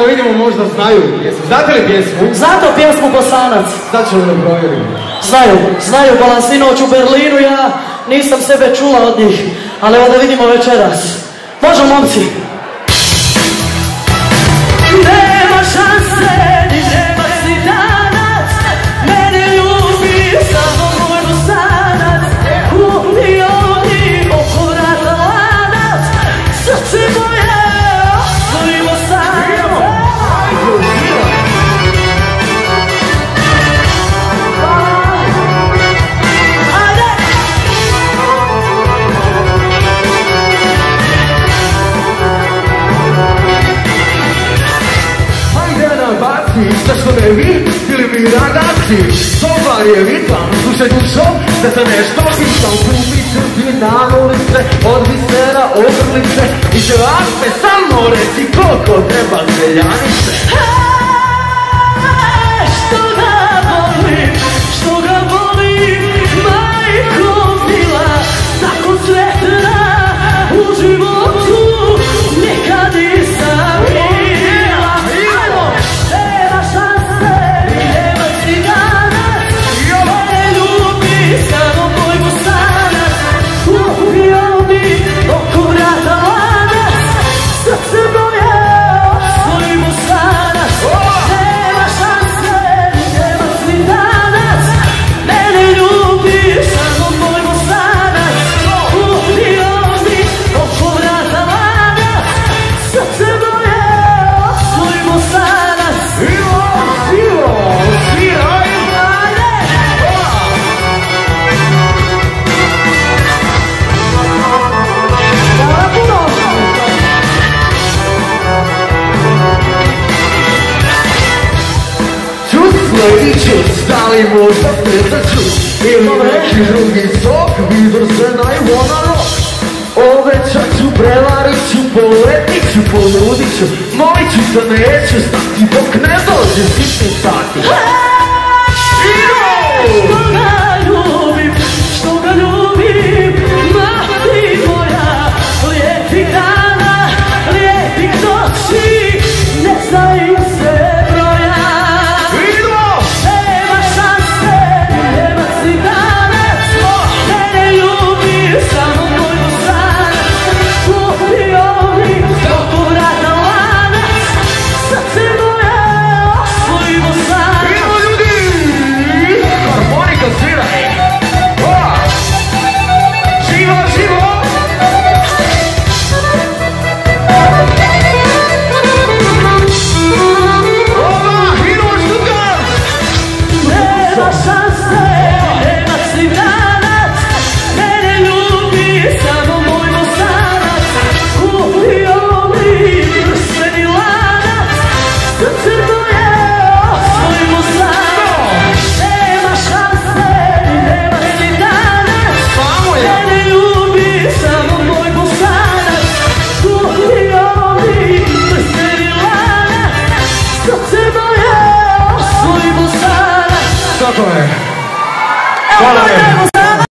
da vidimo, možda znaju pjesmu. Znate li pjesmu? Znate pjesmu Bosanac? Sad ćemo da provjerimo. Znaju Balansinoć u Berlinu, ja nisam sebe čula od njih, ali evo da vidimo večeras. Može, momci? Nema šanse, ni nema si danas, mene ljubi samo moj Bosanac. Ubio mi oko vrata lanac, srce moje otvori Bosanac. Zašto ne vi ili mi ragazzi? Sobar je vitam, slušaj dušo, da se nešto pitam. Kupiću ti na ulice, od visera, ogrlice i ćevape, samo reci koliko treba seljanice. Što ga volim, majko mila, tako sretna u životu, nikad nisam bila. Da li možda strezaću ili neki drugi sok, Vidrsena i Vona Rock. Obećat ću, prevarit ću, poletit ću, poludit ću, molit ću se, neću stati dok ne dođe sitni sati.